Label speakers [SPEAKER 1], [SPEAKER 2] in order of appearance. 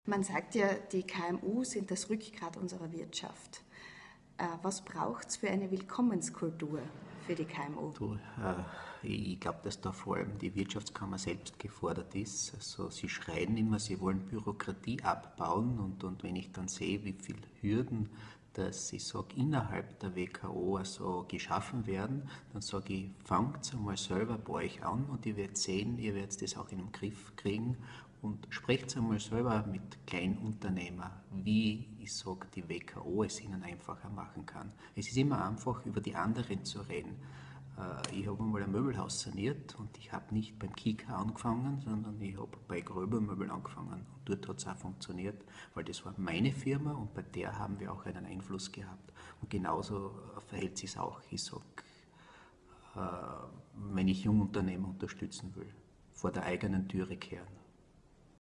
[SPEAKER 1] Man sagt ja, die KMU sind das Rückgrat unserer Wirtschaft. Was braucht es für eine Willkommenskultur für die KMU?
[SPEAKER 2] Du, ich glaube, dass da vor allem die Wirtschaftskammer selbst gefordert ist. Also sie schreien immer, sie wollen Bürokratie abbauen und wenn ich dann sehe, wie viele Hürden, dass ich sage, innerhalb der WKO also geschaffen werden, dann sage ich, fangt einmal selber bei euch an und ihr werdet sehen, ihr werdet das auch in den Griff kriegen und sprecht einmal selber mit Kleinunternehmern, wie ich sage, die WKO es ihnen einfacher machen kann. Es ist immer einfach, über die anderen zu reden. Ich habe einmal ein Möbelhaus saniert und ich habe nicht beim Kika angefangen, sondern ich habe bei Gröber-Möbel angefangen. Und dort hat es auch funktioniert, weil das war meine Firma und bei der haben wir auch einen Einfluss gehabt. Und genauso verhält sich es auch. Ich sage, wenn ich Jungunternehmer unterstützen will, vor der eigenen Türe kehren.